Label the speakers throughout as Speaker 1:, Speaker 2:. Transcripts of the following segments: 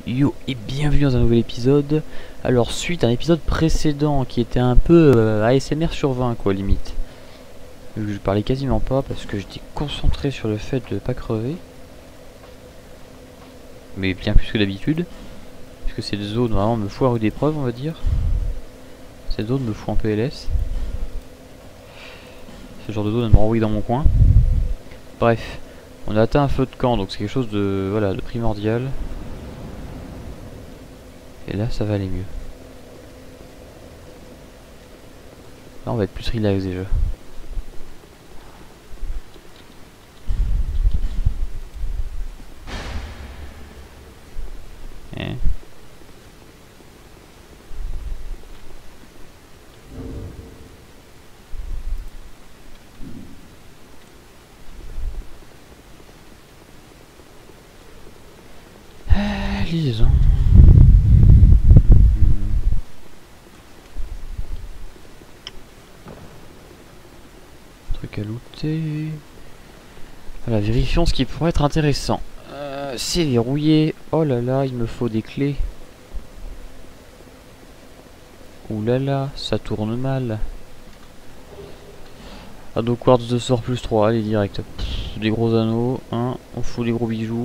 Speaker 1: Yo et bienvenue dans un nouvel épisode. Alors suite à un épisode précédent qui était un peu ASMR sur 20 quoi limite. Je parlais quasiment pas parce que j'étais concentré sur le fait de pas crever. Mais bien plus que d'habitude. Parce que cette zone vraiment me fout à rude épreuve on va dire. Cette zone me fout en PLS. Ce genre de zone elle me renvoie dans mon coin. Bref, on a atteint un feu de camp donc c'est quelque chose de, voilà, de primordial. Et là ça va aller mieux. Là on va être plus relax déjà. Eh. Lisons. Truc à looter. Voilà, vérifions ce qui pourrait être intéressant. C'est verrouillé. Oh là là, il me faut des clés. Ouh là là, ça tourne mal. Ado quartz de sort plus 3, allez direct. Pff, des gros anneaux, hein, on fout des gros bijoux.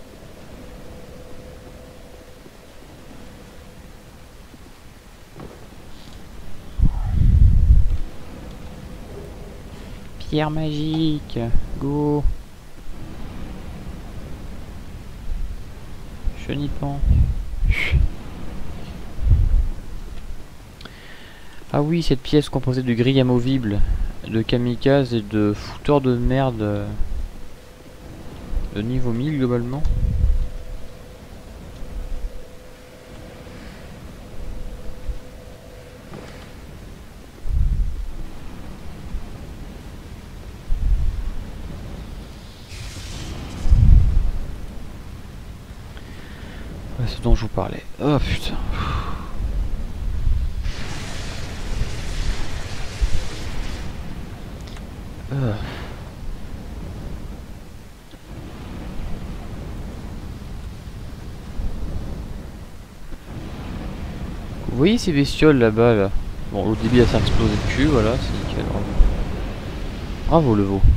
Speaker 1: Pierre magique, go. Chenipan. Ah oui, cette pièce composée de grilles amovibles, de kamikazes et de fouteurs de merde de niveau 1000 globalement. Ouais, ce dont je vous parlais. Oh putain. Vous voyez ces bestioles là-bas là? Bon, au début ça a explosé le cul, voilà, c'est nickel. Bravo le veau.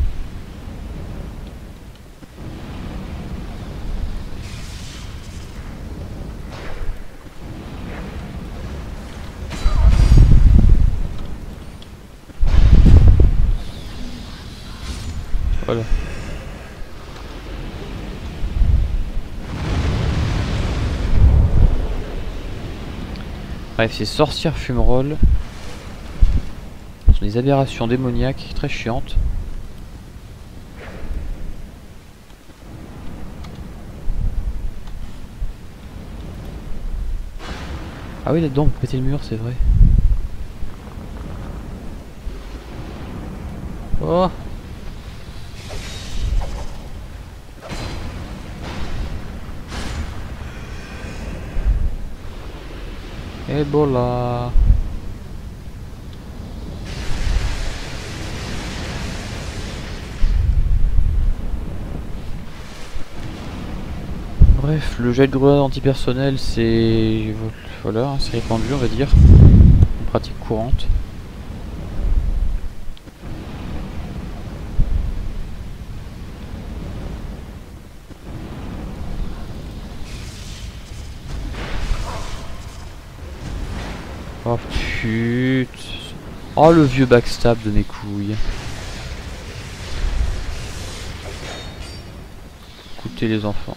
Speaker 1: Voilà. Bref, ces sorcières fumerolles sont des aberrations démoniaques très chiantes. Ah oui, là-dedans on peut péter le mur, c'est vrai. Oh! Ebola. Bref, le jet de grenade antipersonnel c'est... voilà, c'est répandu on va dire. Une pratique courante. Oh putain. Oh le vieux backstab de mes couilles. Écoutez les enfants.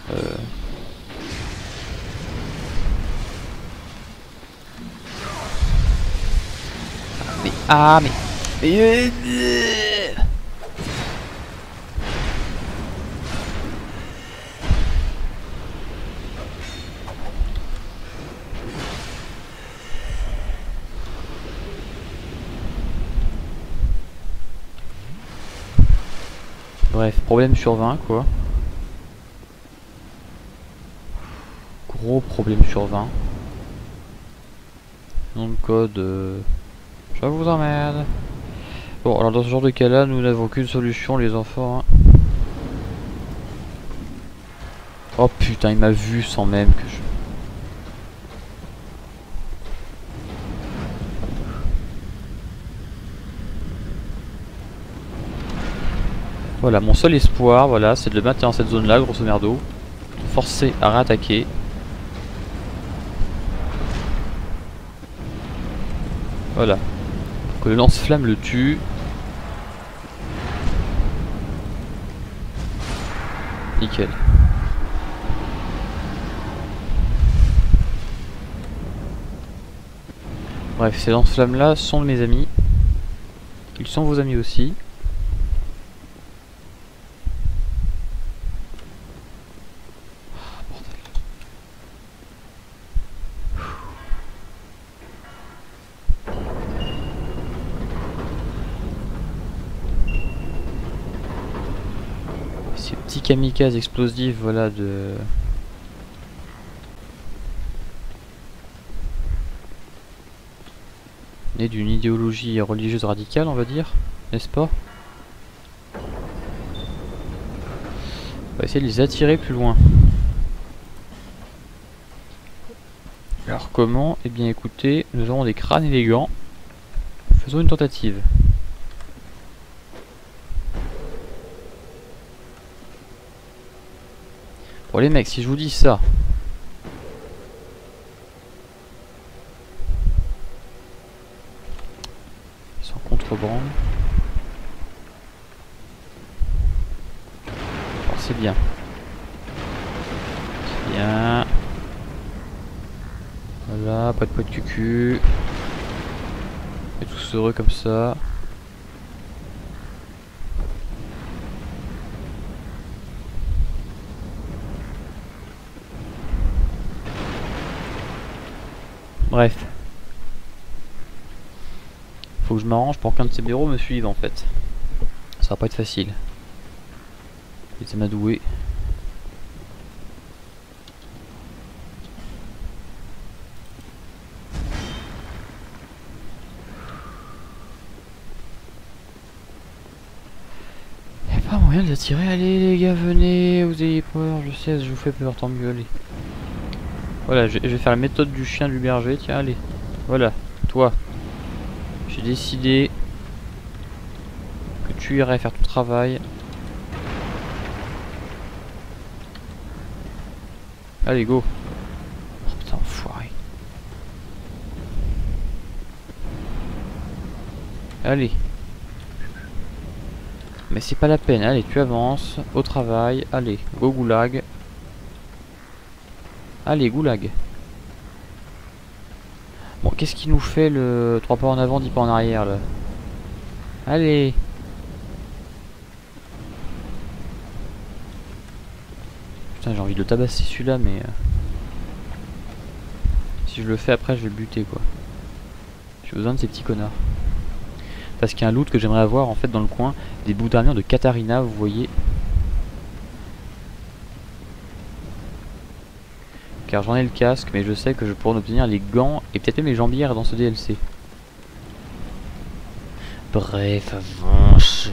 Speaker 1: Mais bref, problème sur 20 quoi. Gros problème sur 20. Nom de code... je vous emmerde. Bon, alors dans ce genre de cas là, nous n'avons qu'une solution les enfants. Hein. Oh putain, il m'a vu sans même que je... Voilà, mon seul espoir, voilà, c'est de le maintenir dans cette zone-là, grosso merdo. Forcer à réattaquer. Voilà. Que le lance-flamme le tue. Nickel. Bref, ces lance-flammes là sont de mes amis. Ils sont vos amis aussi. Ces petits kamikazes explosifs, voilà, nés d'une idéologie religieuse radicale, on va dire, n'est-ce pas? On va essayer de les attirer plus loin. Alors comment? Eh bien écoutez, nous avons des crânes et des gants. Faisons une tentative. Bon les mecs, si je vous dis ça, sans contrebande, alors c'est bien. C'est bien. Voilà, pas de poids de cucu. Et tous heureux comme ça. Bref. Faut que je m'arrange pour qu'un de ces bureaux me suive en fait. Ça va pas être facile. Et ça m'a doué. Y'a pas moyen de les attirer. Allez les gars, venez. Vous ayez peur, je sais, je vous fais peur, tant mieux, allez. Voilà, je vais faire la méthode du chien du berger, tiens, allez. Voilà, toi. J'ai décidé que tu irais faire ton travail. Allez, go. Oh putain, enfoiré. Allez. Mais c'est pas la peine, allez, tu avances. Au travail, allez, go goulag. Allez, goulag. Bon, qu'est-ce qui nous fait le 3 pas en avant, 10 pas en arrière, là? Allez. Putain, j'ai envie de le tabasser celui-là, mais... si je le fais après, je vais le buter, quoi. J'ai besoin de ces petits connards. Parce qu'il y a un loot que j'aimerais avoir, en fait, dans le coin. Des bouts d'armure de Katarina, vous voyez. Car j'en ai le casque, mais je sais que je pourrais en obtenir les gants et peut-être même les jambières dans ce DLC. Bref, avance.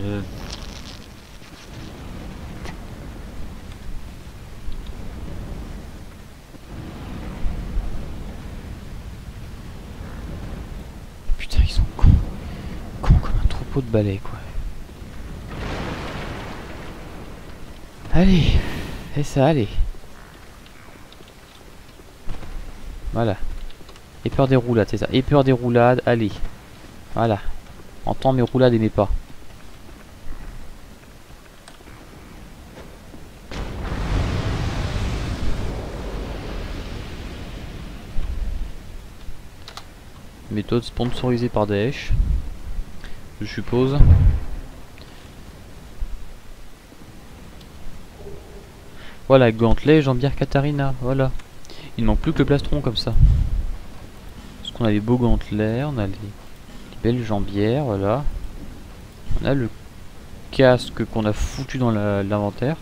Speaker 1: Putain, ils sont cons. Cons comme un troupeau de balais, quoi. Allez, fais ça, allez. Voilà. Et peur des roulades, c'est ça. Et peur des roulades, allez. Voilà. Entends mes roulades et mes pas. Méthode sponsorisée par Daesh, je suppose. Voilà, gantelet, jambière Katarina, voilà. Il ne manque plus que le plastron comme ça. Parce qu'on a les beaux gantelets, on a les belles jambières, voilà. On a le casque qu'on a foutu dans l'inventaire.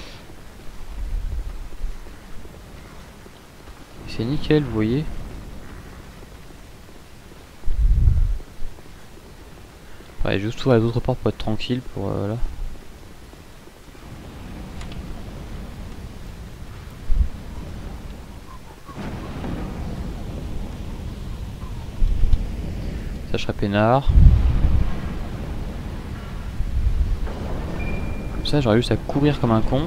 Speaker 1: C'est nickel, vous voyez. Ouais, juste ouvrir les autres portes pour être tranquille, pour voilà. Ça serait peinard. Comme ça, j'aurais juste à courir comme un con.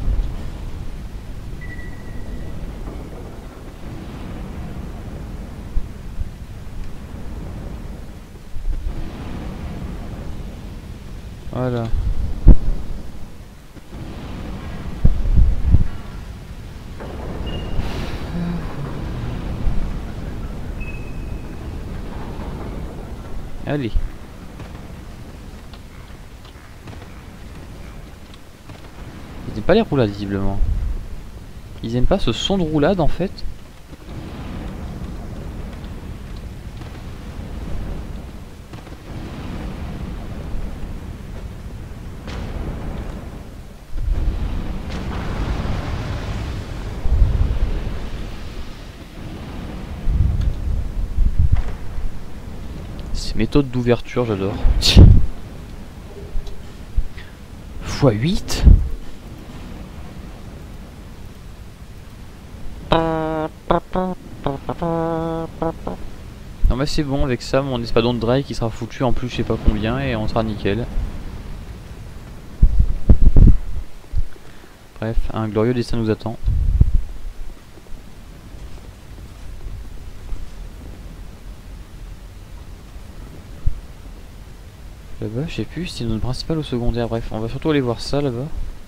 Speaker 1: Voilà. Allez. Ils n'aiment pas les roulades visiblement. Ils aiment pas ce son de roulade en fait. Ces méthodes d'ouverture, j'adore. x8. Non mais c'est bon, avec ça mon espadon de Drake qui sera foutu en plus je sais pas combien et on sera nickel. Bref, un glorieux destin nous attend. Là-bas, je sais plus si c'est une zone principale ou secondaire, bref, on va surtout aller voir ça là-bas.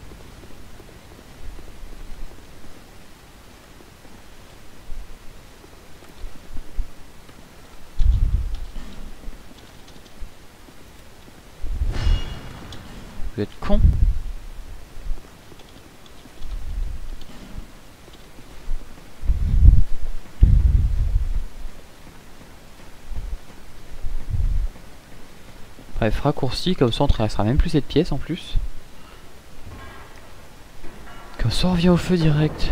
Speaker 1: Vous êtes con. Bref, raccourci, comme ça on traversera même plus cette pièce en plus. Comme ça on revient au feu direct.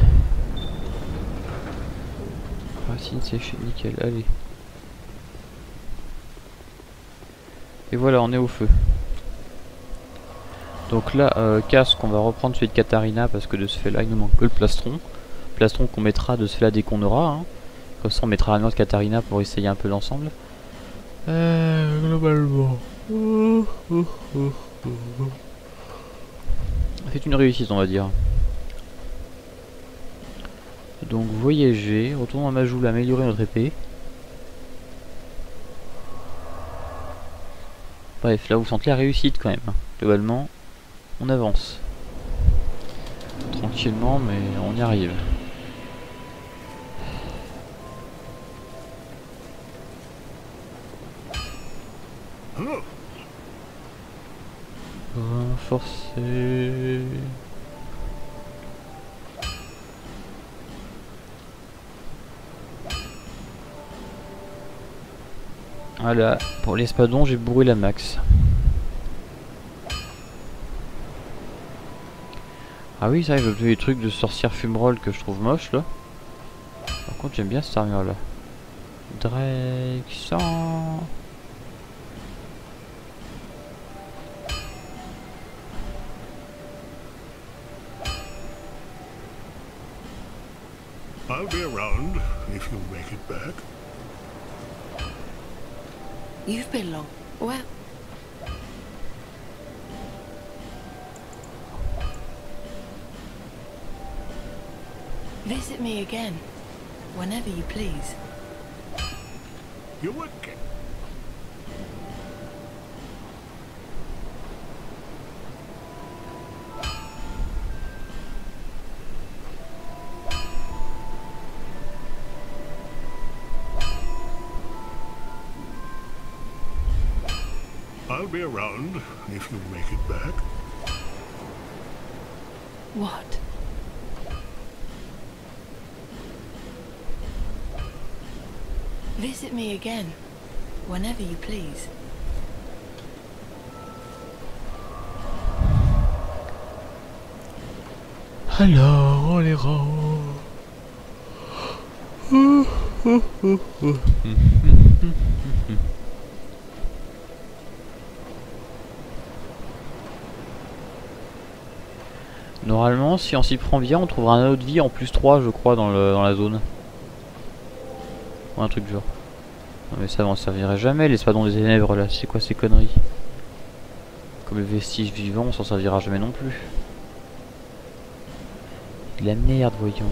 Speaker 1: Racine séchée, nickel, allez. Et voilà, on est au feu. Donc là, casque, on va reprendre celui de Katarina parce que de ce fait là il nous manque que le plastron. Plastron qu'on mettra de ce fait là dès qu'on aura. Hein. Comme ça on mettra la noix de Katarina pour essayer un peu l'ensemble. Globalement. C'est une réussite on va dire. Donc voyager, retournons à Majul, améliorer notre épée. Bref, là vous sentez la réussite quand même. Globalement, on avance. Tranquillement, mais on y arrive. Renforcer. Voilà, pour l'espadon, j'ai bourré la max. Ah oui, ça, il veut des trucs de sorcière fumerole que je trouve moche là. Par contre, j'aime bien cette armure là. Drake 100.
Speaker 2: I'll be around if you make it back.
Speaker 3: You've been long. Well, visit me again, whenever you please.
Speaker 2: You would get. I'll be around if you make it back.
Speaker 3: What? Visit me again, whenever you please.
Speaker 1: Alors, on les rend. Normalement, si on s'y prend bien, on trouvera un autre vie en plus 3, je crois, dans la zone. Ou un truc du genre. Non mais ça m'en servirait jamais, l'espadon des ténèbres là, c'est quoi ces conneries? Comme le vestige vivant, on s'en servira jamais non plus. De la merde, voyons.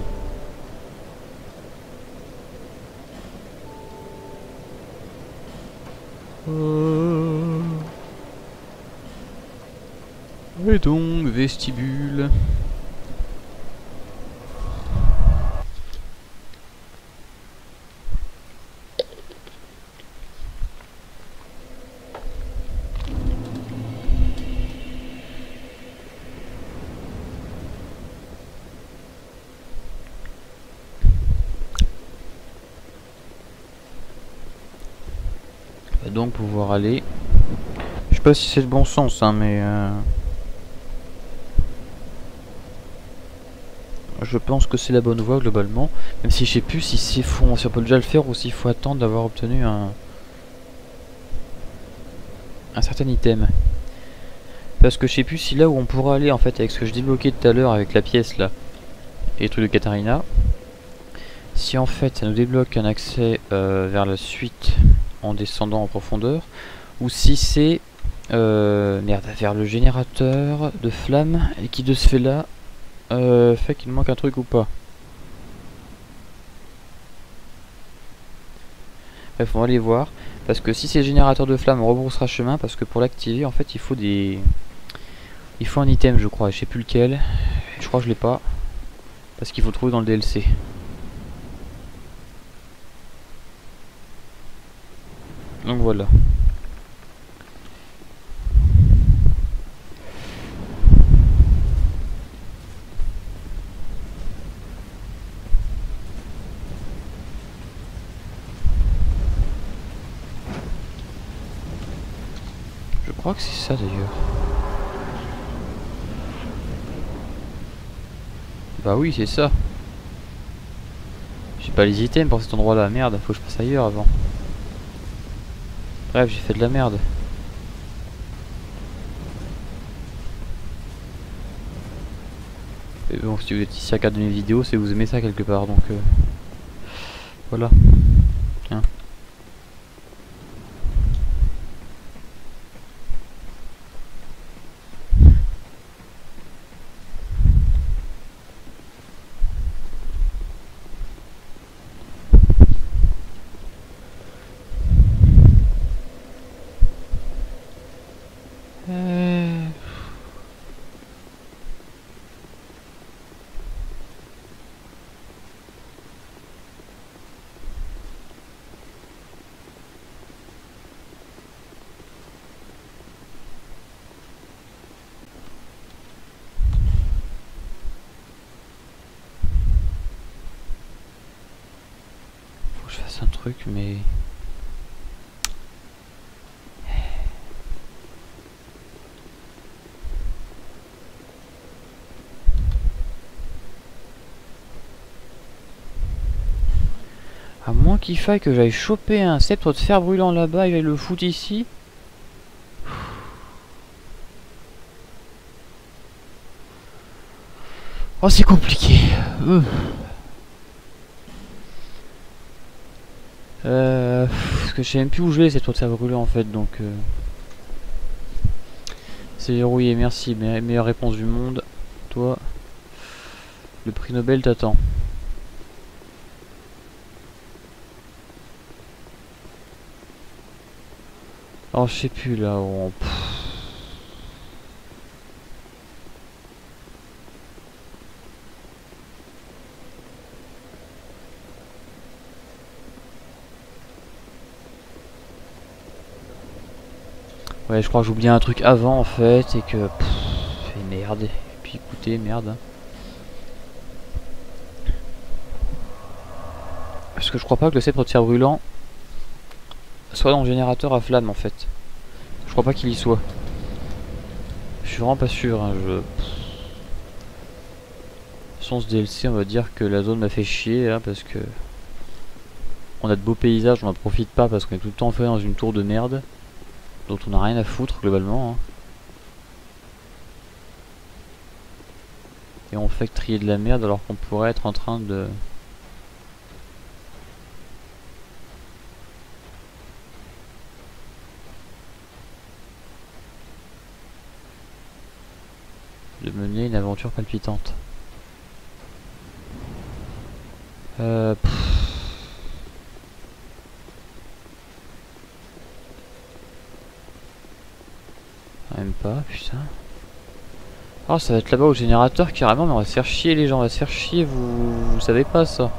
Speaker 1: Et donc, vestibule. On va donc pouvoir aller. Je sais pas si c'est le bon sens, hein, mais je pense que c'est la bonne voie globalement. Même si je sais plus si on peut déjà le faire ou s'il faut attendre d'avoir obtenu un certain item. Parce que je sais plus si là où on pourra aller en fait avec ce que je débloquais tout à l'heure avec la pièce là et les trucs de Katarina, si en fait ça nous débloque un accès vers la suite en descendant en profondeur, ou si c'est merde, vers le générateur de flammes et qui de ce fait là fait qu'il manque un truc ou pas. Bref, on va aller voir. Parce que si c'est le générateur de flammes, on rebroussera chemin. Parce que pour l'activer, en fait, il faut un item, je crois. Je sais plus lequel. Je crois que je l'ai pas. Parce qu'il faut le trouver dans le DLC. Donc voilà. Je crois que c'est ça d'ailleurs. Bah oui, c'est ça. J'ai pas les items pour cet endroit là. Merde, faut que je passe ailleurs avant. Bref, j'ai fait de la merde. Et bon, si vous êtes ici à regarder mes vidéos, c'est que vous aimez ça quelque part, donc voilà. Tiens. Faut que je fasse un truc, mais... À moins qu'il faille que j'aille choper un sceptre de fer brûlant là-bas et j'aille le foutre ici. Oh, c'est compliqué. Parce que je sais même plus où je vais, cette tour de fer brûlant en fait, donc... C'est verrouillé, merci, meilleure réponse du monde. Toi, le prix Nobel t'attend. Alors je sais plus là où on... Ouais, je crois que j'ai oublié un truc avant en fait et que... et merde. Et puis écoutez, merde. Parce que je crois pas que le sceptre de fer brûlant soit dans le générateur à flamme en fait. Je crois pas qu'il y soit. Je suis vraiment pas sûr. Hein, Sans ce DLC, on va dire que la zone m'a fait chier hein, parce que on a de beaux paysages, on en profite pas parce qu'on est tout le temps enfermé dans une tour de merde dont on a rien à foutre globalement. Hein. Et on fait que trier de la merde alors qu'on pourrait être en train de... de mener une aventure palpitante. Même pas, putain. Oh, ça va être là-bas au générateur carrément, mais on va se faire chier les gens, on va se faire chier, vous savez pas ça.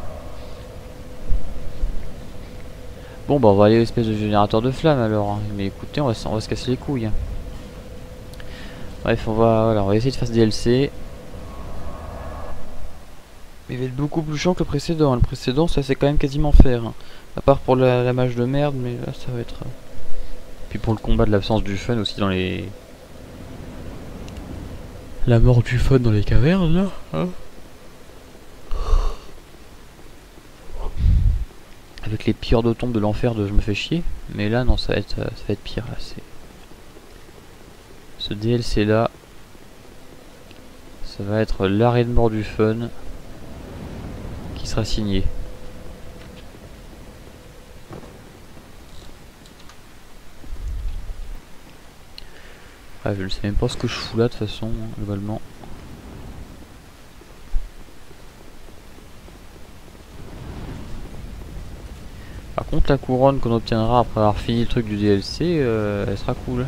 Speaker 1: Bon bah on va aller à l'espèce de générateur de flammes alors, hein. Mais écoutez, on va se casser les couilles. Hein. Bref, voilà, on va essayer de faire ce DLC. Il va être beaucoup plus chiant que le précédent. Le précédent, ça c'est quand même quasiment faire. Hein. À part pour la mage de merde, mais là ça va être... Puis pour le combat de l'absence du fun aussi dans les... La mort du fun dans les cavernes là, hein. Avec les pires de tombes de l'enfer de je me fais chier. Mais là non, ça va être pire là. Ce DLC là, ça va être l'arrêt de mort du fun qui sera signé. Ah, je ne sais même pas ce que je fous là de toute façon, globalement. Par contre la couronne qu'on obtiendra après avoir fini le truc du DLC, elle sera cool.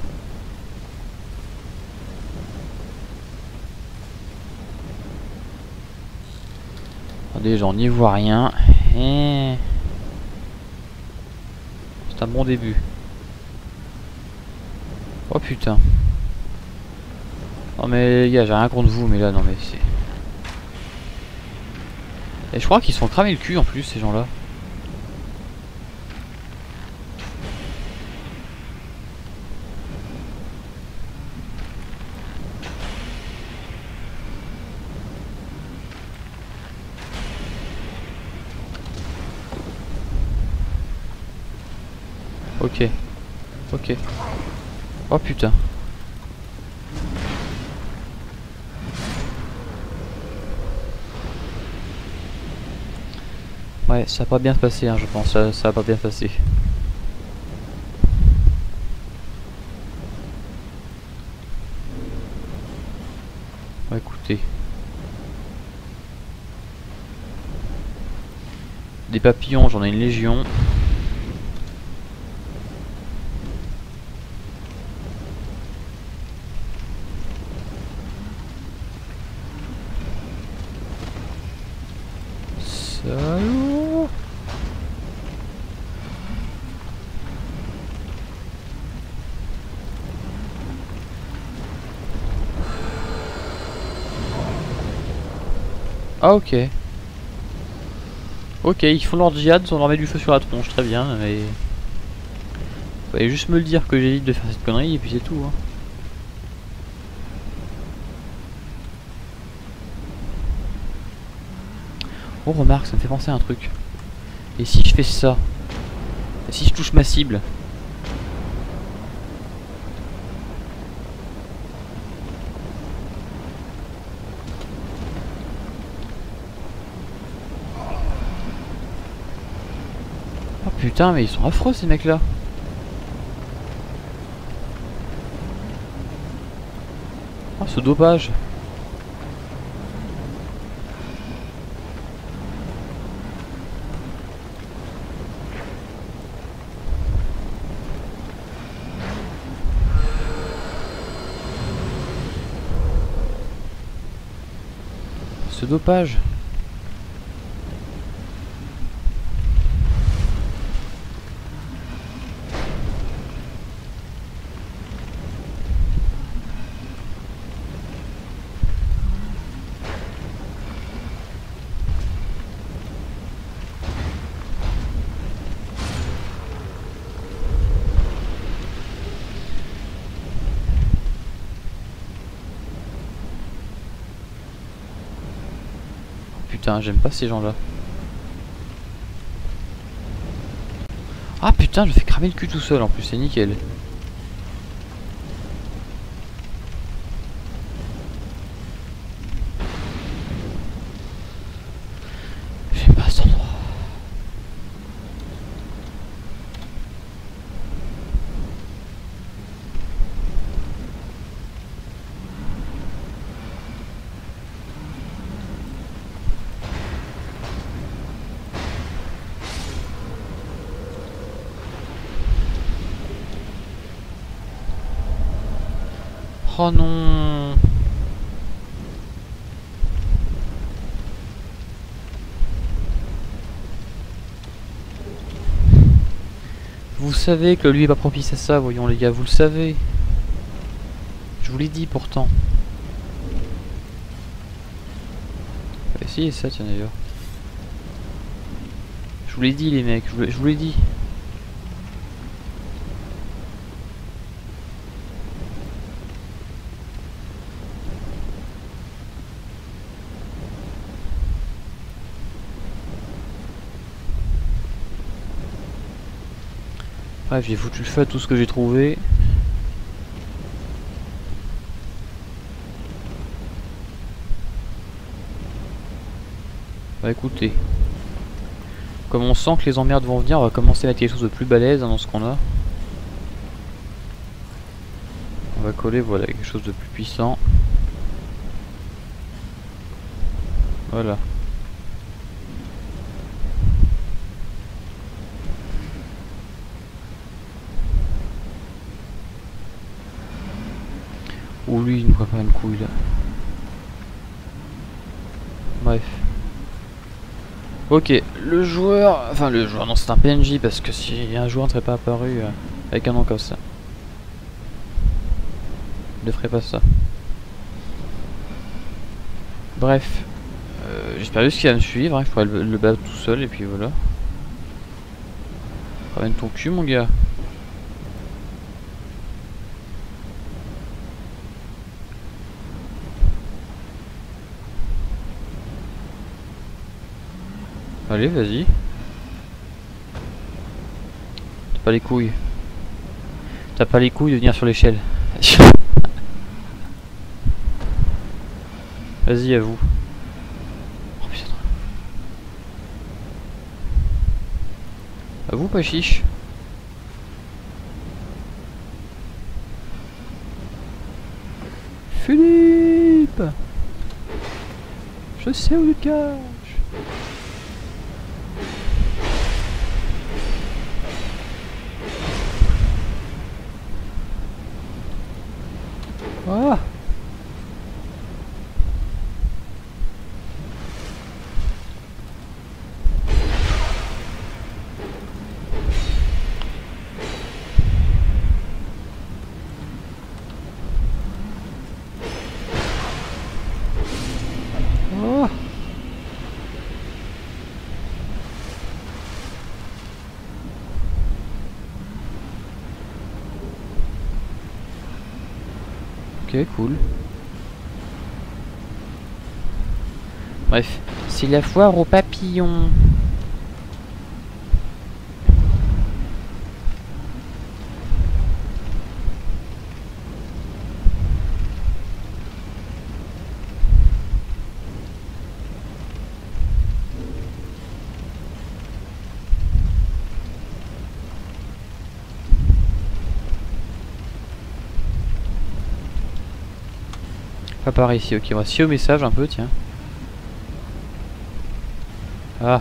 Speaker 1: Attendez, j'en n'y vois rien. C'est un bon début. Oh putain. Non mais les gars, j'ai rien contre vous, mais là non mais c'est... Et je crois qu'ils se font cramer le cul en plus ces gens là. Ok. Ok. Oh putain. Ouais, ça va pas bien se passer, hein, je pense. Ça va pas bien se passer. Bah, écoutez. Des papillons, j'en ai une légion. Salaud. Ah ok. Ok, ils font leur djihad, on leur met du feu sur la tronche, très bien, mais... Fallait juste me le dire que j'évite de faire cette connerie et puis c'est tout. Hein. Oh remarque, ça me fait penser à un truc. Et si je fais ça? Et si je touche ma cible? Oh putain, mais ils sont affreux ces mecs là. Oh ce dopage. Ce dopage. Putain, j'aime pas ces gens-là. Ah putain, je me fais cramer le cul tout seul en plus, c'est nickel. J'aime pas cet endroit. Oh non. Vous savez que lui est pas propice à ça, voyons les gars, vous le savez. Je vous l'ai dit pourtant. On va essayer ça, tiens d'ailleurs. Je vous l'ai dit les mecs, je vous l'ai dit. Bref, j'ai foutu le feu à tout ce que j'ai trouvé. Bah écoutez, comme on sent que les emmerdes vont venir, on va commencer à mettre quelque chose de plus balèze dans ce qu'on a. On va coller, voilà, quelque chose de plus puissant. Voilà. Ou lui, il nous va faire une couille là. Bref. Ok, le joueur... Enfin le joueur, non c'est un PNJ parce que si un joueur ne serait pas apparu avec un nom comme ça. Il ne ferait pas ça. Bref. J'espère juste qu'il va me suivre, hein, je pourrais le battre tout seul et puis voilà. Ramène ton cul mon gars. Allez, vas-y. T'as pas les couilles. T'as pas les couilles de venir sur l'échelle. Vas-y, à vous. Oh putain. À vous, pas chiche. Philippe! Je sais où il cache. Ah. Oh. Ok, cool. Bref, c'est la foire aux papillons. Pas par ici, ok, on va scier au message un peu, tiens. Ah.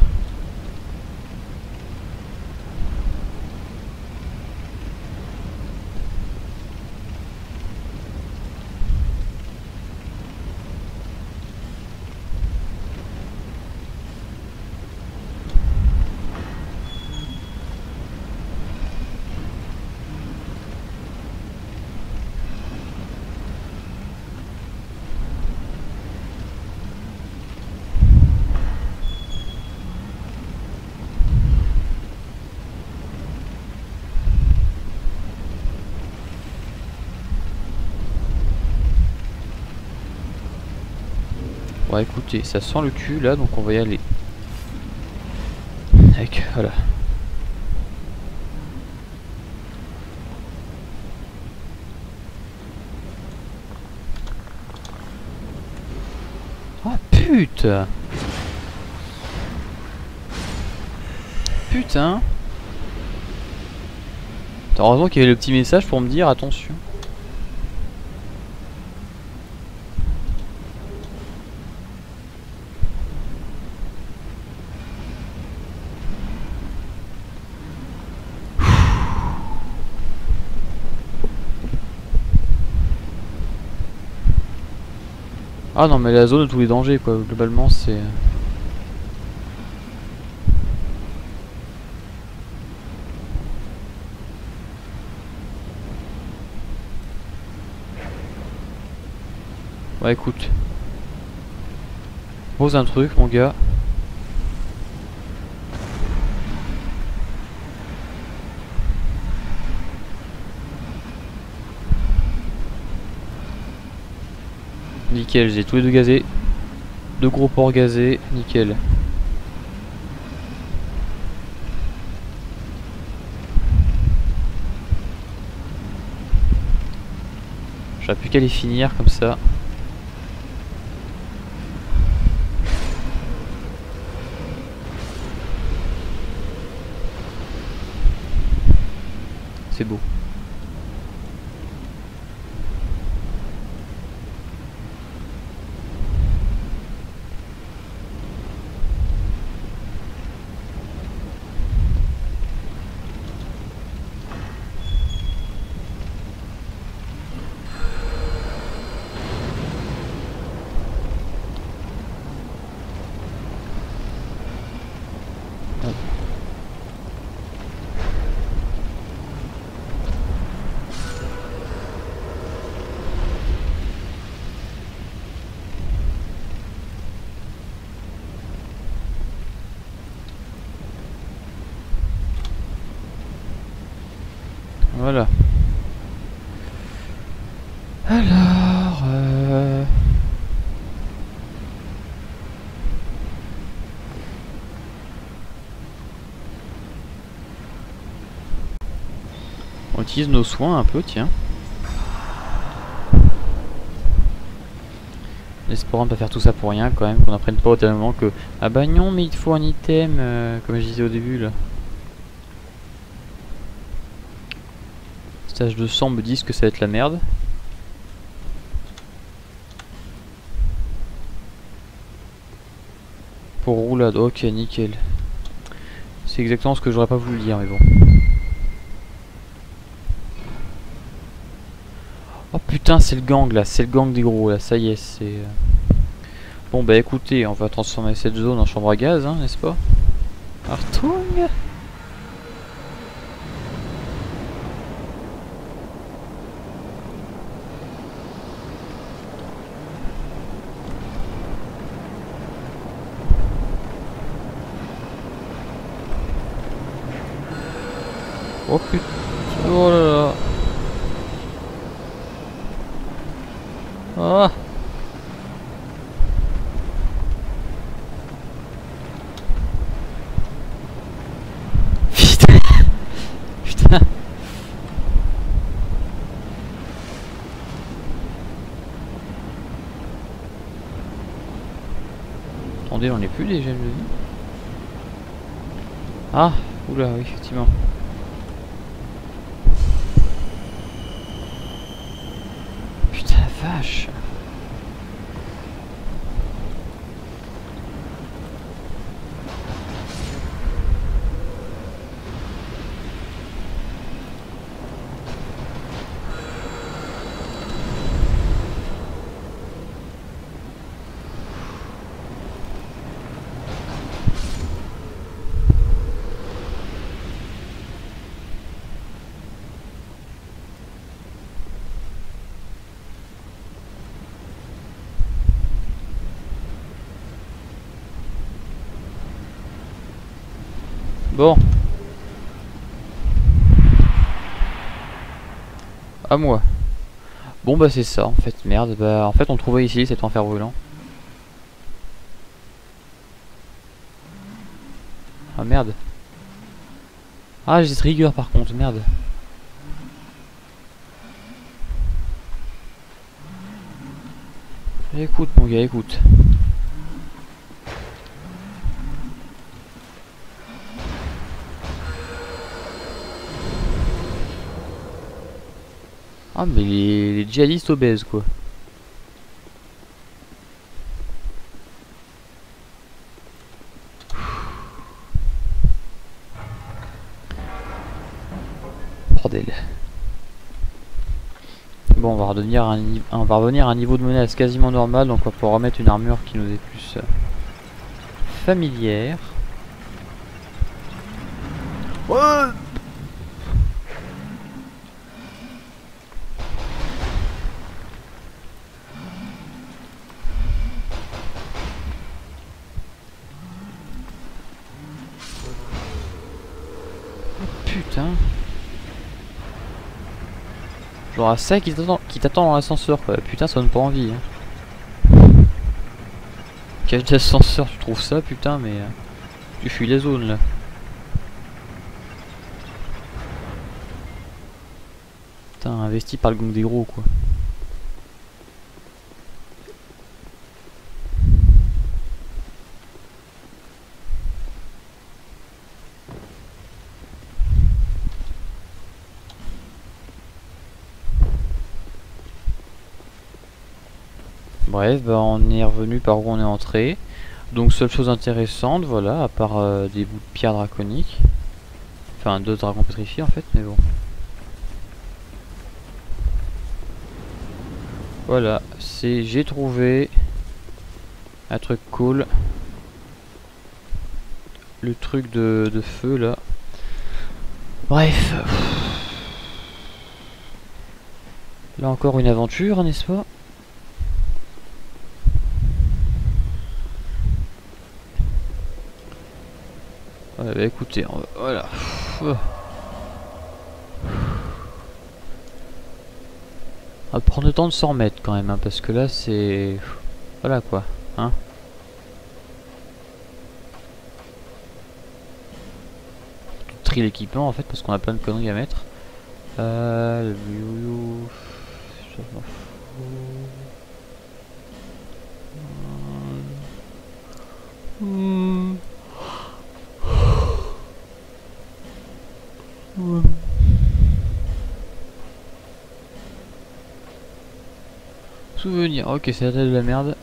Speaker 1: Bon écoutez, ça sent le cul là, donc on va y aller. Avec, voilà. Oh putain. Putain. Heureusement qu'il y avait le petit message pour me dire attention. Ah non mais la zone de tous les dangers quoi, globalement c'est... Ouais écoute. Pose un truc mon gars. Nickel, j'ai tous les deux gazés. Deux gros ports gazés, nickel. J'aurais plus qu'à les finir comme ça. C'est beau. Voilà. Alors... On utilise nos soins un peu, tiens. En espérant ne pas faire tout ça pour rien quand même, qu'on n'apprenne pas au dernier moment que... Ah bah non mais il te faut un item, comme je disais au début là. Stage de sang me disent que ça va être la merde. Pour roulade, ok nickel. C'est exactement ce que j'aurais pas voulu dire mais bon. Oh putain c'est le gang là, c'est le gang des gros là, ça y est c'est... Bon bah écoutez, on va transformer cette zone en chambre à gaz, hein, n'est-ce pas? Artung. Oh putain, oh là là. Ah. Putain. Putain. Attendez, on est plus déjà le... Ah, oula, oui, effectivement. Putain la vache. Bon. À moi. Bon bah c'est ça en fait, merde. Bah en fait on trouvait ici cet enfer brûlant. Ah merde. Ah j'ai trigger par contre, merde. Écoute mon gars, écoute. Ah mais les djihadistes obèses quoi. Bordel. Bon, on va revenir à un niveau de menace quasiment normal, donc on va pouvoir remettre une armure qui nous est plus familière. Ouais. Putain. Genre ça qui t'attend dans l'ascenseur quoi. Putain, ça donne pas envie. Hein. Cage d'ascenseur, tu trouves ça putain, mais tu fuis les zones là. Putain, investi par le gang des gros quoi. Bref, bah on est revenu par où on est entré. Donc seule chose intéressante, voilà, à part des bouts de pierre draconique. Enfin, deux dragons pétrifiés en fait, mais bon. Voilà, j'ai trouvé un truc cool. Le truc de feu là. Bref. Là encore une aventure, n'est-ce pas? Ouais, bah écoutez, voilà. On va prendre le temps de s'en remettre quand même, hein, parce que là c'est... Voilà quoi, hein. Tri l'équipement en fait, parce qu'on a plein de conneries à mettre. Le you... ça m'en fout. Souvenir, ok, c'est la tête de la merde.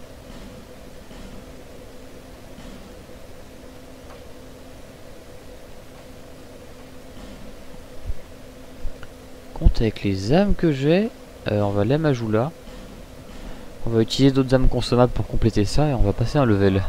Speaker 1: Compte avec les âmes que j'ai, on va aller à Majula. On va utiliser d'autres âmes consommables pour compléter ça et on va passer un level.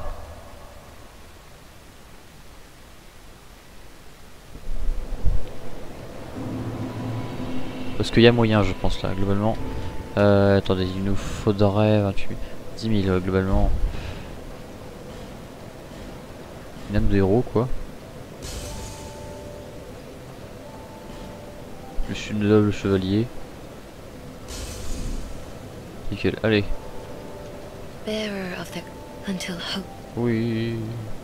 Speaker 1: Parce qu'il y a moyen, je pense, là, globalement. Attendez, il nous faudrait 10 000 globalement. Une âme de héros, quoi. Je suis le chevalier. Nickel, allez.
Speaker 3: Bearer of the until hope.
Speaker 1: Oui.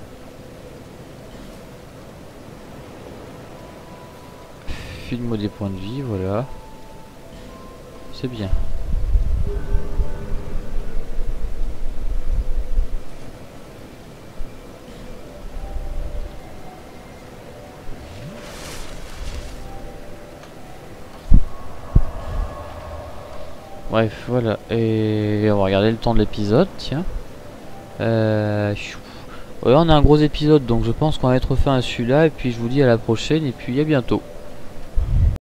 Speaker 1: File-moi des points de vie, voilà. C'est bien. Bref, voilà. Et on va regarder le temps de l'épisode, tiens. Ouais, on a un gros épisode, donc je pense qu'on va mettre fin à celui-là. Et puis je vous dis à la prochaine, et puis à bientôt.